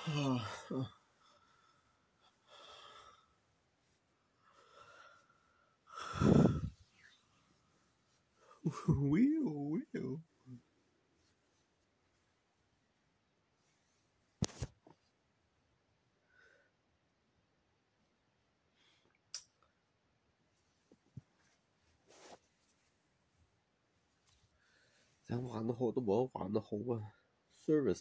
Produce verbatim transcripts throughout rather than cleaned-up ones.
Wheel, wheel.想玩得好都冇得玩得好啊 ！Service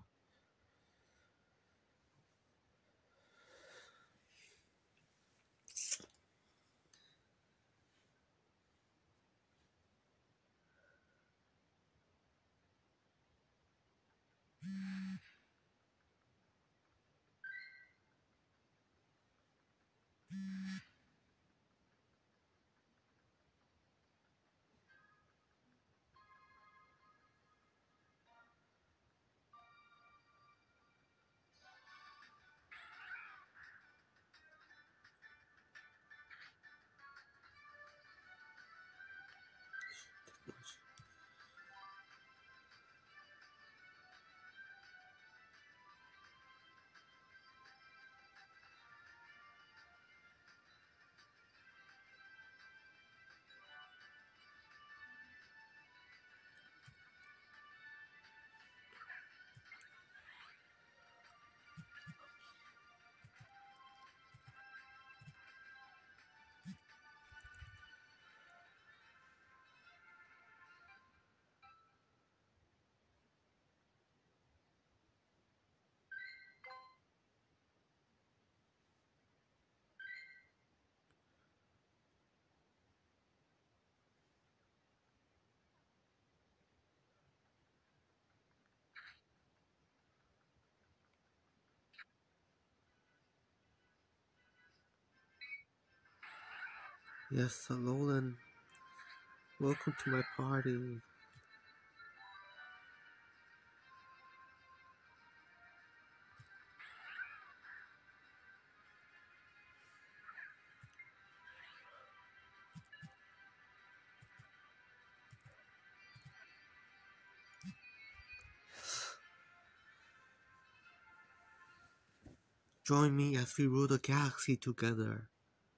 Papa。Yes, Nolan. Welcome to my party. Join me as we rule the galaxy together.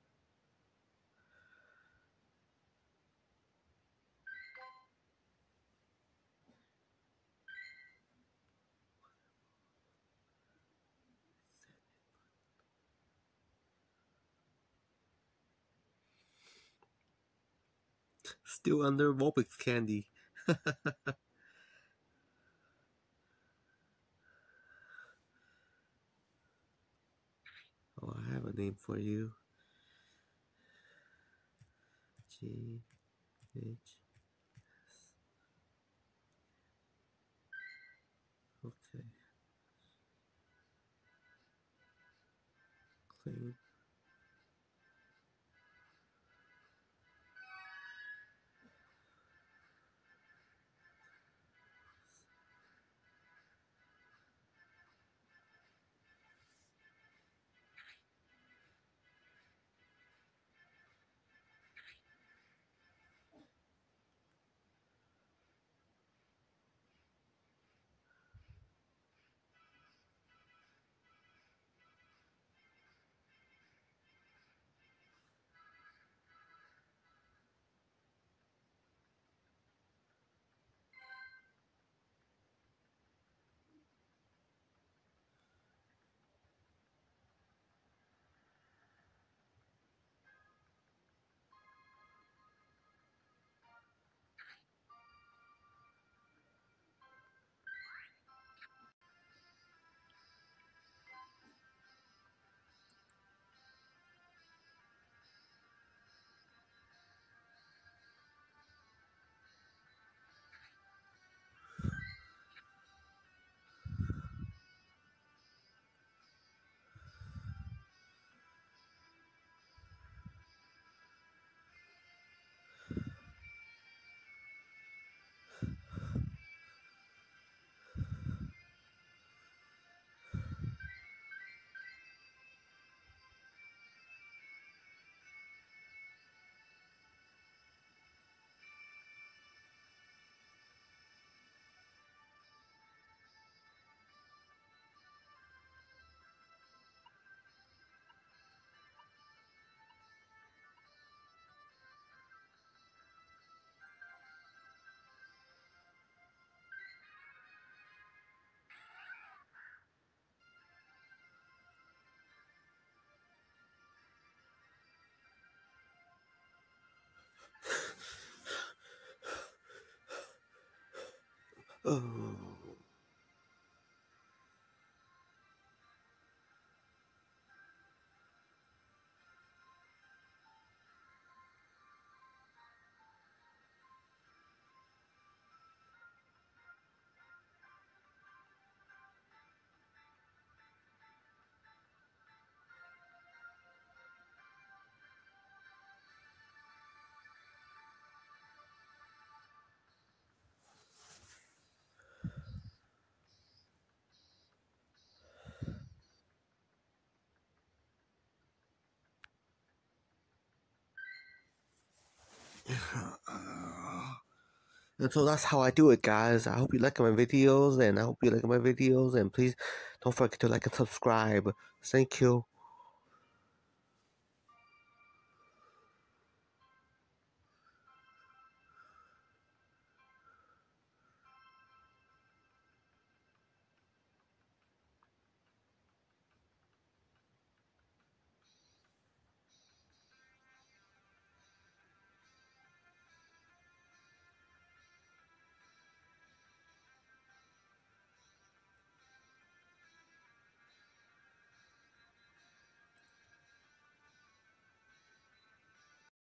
Still under Vulpix candy. Oh, I have a name for you. G H S. Okay. Claim. Oh. And so that's how I do it, guys. I hope you like my videos, and I hope you like my videos, and please don't forget to like and subscribe. Thank you.